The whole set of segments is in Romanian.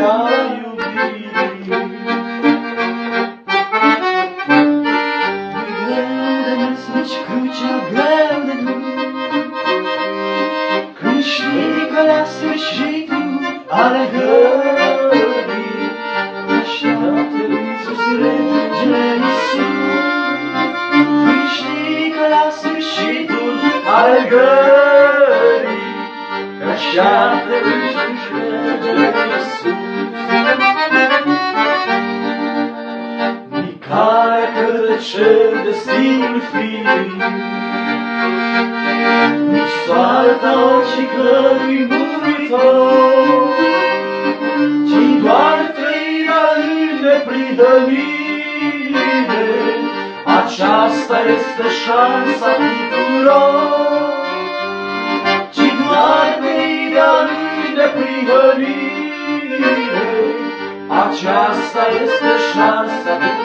iubit. Greu de mesnici crucea, greu de când știi că la sfârșitul alergării așteaptă Iisus Regele Iisus. Când știi că la sfârșitul alergării așteaptă Iisus Regele Iisus. Calea către cer destinul firii, nici soarta oricii cărui muritor, ci doar trăirea în neprihănire. Aceasta este șansa tuturor, ci doar trăirea în neprihănire. Aceasta este șansa tuturor.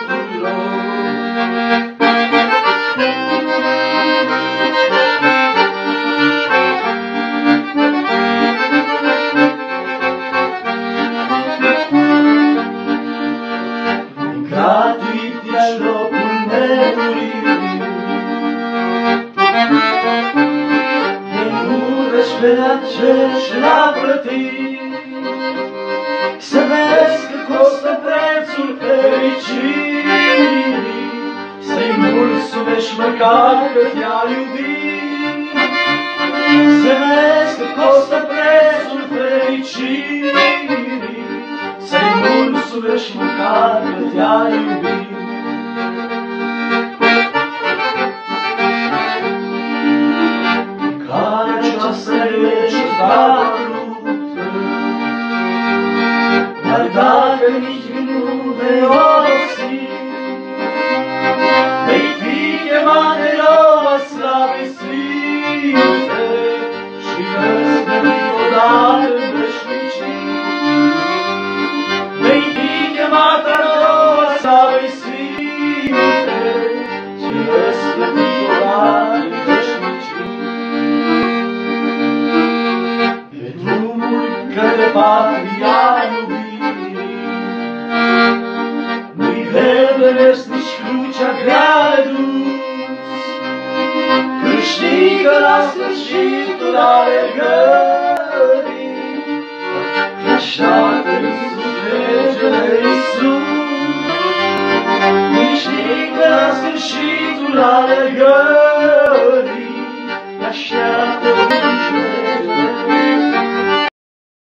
Gratuit ești locul nemuririi, de nu vezi pe acel și l-a plătit. Să vezi că costă prețul fericirii, să-i mulțumești măcar că te-a iubit. Să vezi că costă prețul fericirii, să-i mulțumești măcar că te-a iubit. Calea aceasta ești hotărâtă, dar dacă nici nu vei osi, vei fi chemat de la slave sfinte și răsplătit odată în veșnicii. Vei fi chemat de la slave sfinte și răsplătit odată în veșnicii. Pe drumul către patria iubirii, nu-i greu de mers nici crucea grea de dus, când știi că la sfârșitul alergării așteaptă Iisus Regele Iisus. Când știi că la sfârșitul alergării așteaptă